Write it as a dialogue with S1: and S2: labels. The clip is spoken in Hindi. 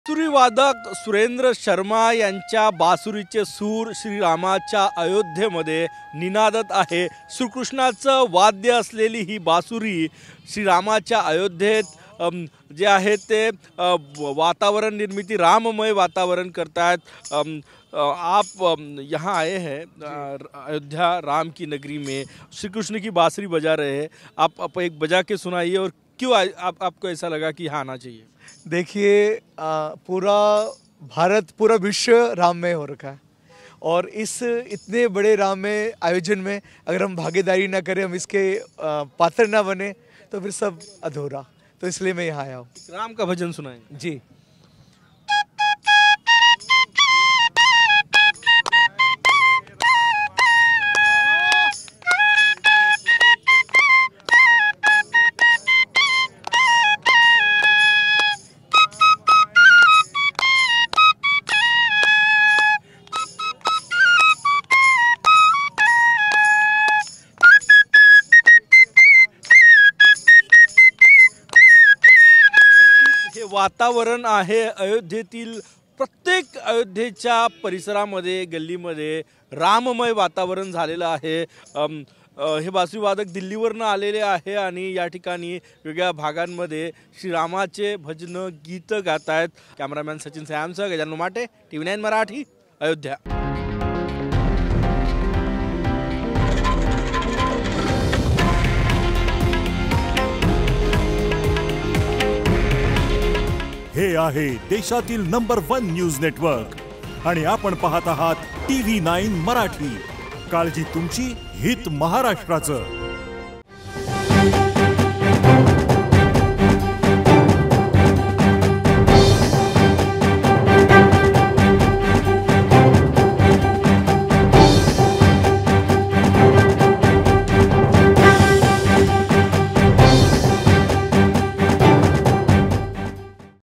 S1: बासुरीवादक सुरेंद्र शर्मा यांच्या बासुरीचे सूर श्रीरामाच्या अयोध्येमध्ये निनादत आहे। श्रीकृष्णाचं वाद्य असलेली ही बासुरी श्रीरामाच्या अयोध्येत जे आहे ते वातावरण निर्मिती राममय वातावरण करतायत। आप यहाँ आए हैं अयोध्या राम की नगरी में, श्री कृष्ण की बांसुरी बजा रहे हैं। आप एक बजा के सुनाइए और क्यों आपको ऐसा लगा कि यहाँ आना चाहिए?
S2: देखिए, पूरा भारत पूरा विश्व राममय हो रखा है और इस इतने बड़े राममय आयोजन में अगर हम भागीदारी ना करें, हम इसके पात्र ना बने तो फिर सब अधूरा। तो इसलिए मैं यहाँ आया हूँ।
S1: राम का भजन सुनाएंगे
S2: जी।
S1: वातावरण आहे अयोध्येतील प्रत्येक अयोध्येच्या परिसरामध्ये गल्लीमध्ये राममय वातावरण झालेलं आहे। हे बासुरीवादक दिल्लीवरून आलेले आहे आणि या ठिकाणी वेगळ्या भागांमध्ये श्रीरामाचे भजन गीत गात आहेत। कॅमेरामॅन सचिन सयामसह गजानन माटे, TV9 मराठी, अयोध्या।
S3: हे आहे देशातील नंबर 1 न्यूज नेटवर्क आणि आपण पाहत आहात TV9 मराठी। काळजी तुमची, हित महाराष्ट्राचं।